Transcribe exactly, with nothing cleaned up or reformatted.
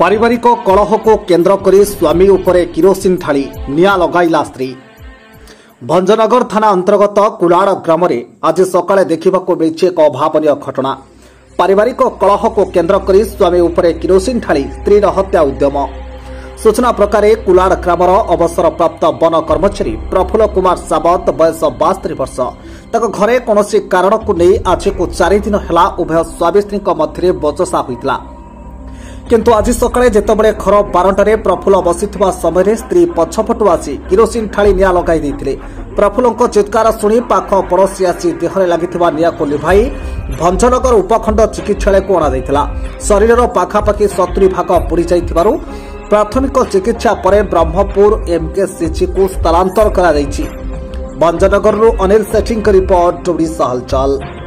पारिवारिक कलह को केन्द्र कर स्वामी उपरे किरोसिन ढाली निया लगाइला स्त्री। भंजनगर थाना अंतर्गत कुलाड़ ग्राम में आज सकाळे देखिबाकू मिली एक अभावन घटना। पारिवारिक कलह को केन्द्र कर स्वामी उपरे किरोसिन ढाली स्त्रीर हत्या उद्यम। सूचना प्रकार कुलाड़ ग्रामर अवसर प्राप्त वन कर्मचारी प्रफुल्ल कुमार सावत बयस बास्तरी वर्ष तक घरे कौन कारण को नहीं आज को चार दिन है उभय स्वामी स्त्री मध्य बचसा होता। किंतु आज सकाळे जेतेबेले घर बारंटारे प्रफुल्ल बसिथिबा समय स्त्री पछपटु आसी किरोसिन ढाली निया लगाई देथिले। प्रफुल्लଙ୍କ चित्कार शुणी पाख पड़ोसी आसी देहरे लागिथिबा निया को लिभाई भंजनगर उपखंड चिकित्सालय को अणा जायथिला। शरीरर पाखापाखि सत्तरी भाग पोड़ी जाइथिबारु प्राथमिक चिकित्सा पर ब्रह्मपुर एमकेसीजी को स्थलांतर करा जायछि। भंजनगर अनिल सेठी रिपोर्ट ओडिशा हलचल।